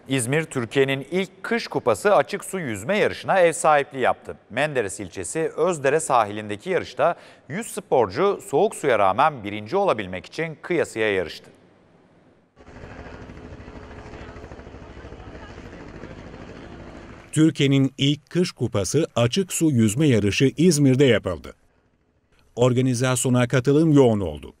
İzmir, Türkiye'nin ilk kış kupası açık su yüzme yarışına ev sahipliği yaptı. Menderes ilçesi Özdere sahilindeki yarışta 100 sporcu soğuk suya rağmen birinci olabilmek için kıyasıya yarıştı. Türkiye'nin ilk kış kupası açık su yüzme yarışı İzmir'de yapıldı. Organizasyona katılım yoğun oldu.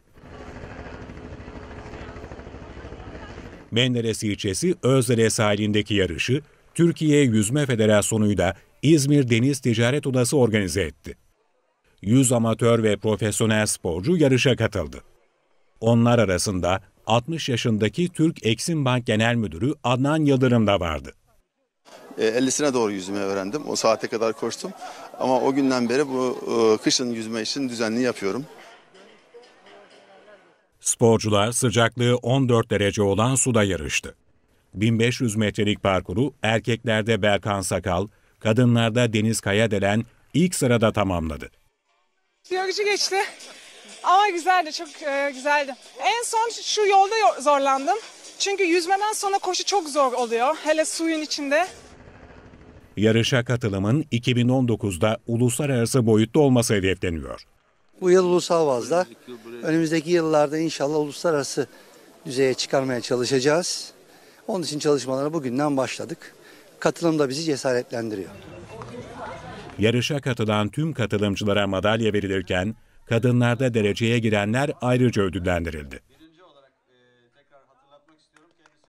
Menderes ilçesi Özdere sahilindeki yarışı Türkiye Yüzme Federasyonu'yla İzmir Deniz Ticaret Odası organize etti. 100 amatör ve profesyonel sporcu yarışa katıldı. Onlar arasında 60 yaşındaki Türk Eksim Bank Genel Müdürü Adnan Yıldırım da vardı. 50'sine doğru yüzmeyi öğrendim. O saate kadar koştum. Ama o günden beri bu kışın yüzme için düzenli yapıyorum. Sporcular sıcaklığı 14 derece olan suda yarıştı. 1500 metrelik parkuru erkeklerde Berkan Sakal, kadınlarda Deniz Kayadelen ilk sırada tamamladı. Yorucu geçti ama güzeldi, çok güzeldi. En son şu yolda zorlandım. Çünkü yüzmeden sonra koşu çok zor oluyor, hele suyun içinde. Yarışa katılımın 2019'da uluslararası boyutta olması hedefleniyor. Bu yıl ulusal bazda, önümüzdeki yıllarda inşallah uluslararası düzeye çıkarmaya çalışacağız. Onun için çalışmalara bugünden başladık. Katılım da bizi cesaretlendiriyor. Yarışa katılan tüm katılımcılara madalya verilirken, kadınlarda dereceye girenler ayrıca ödüllendirildi.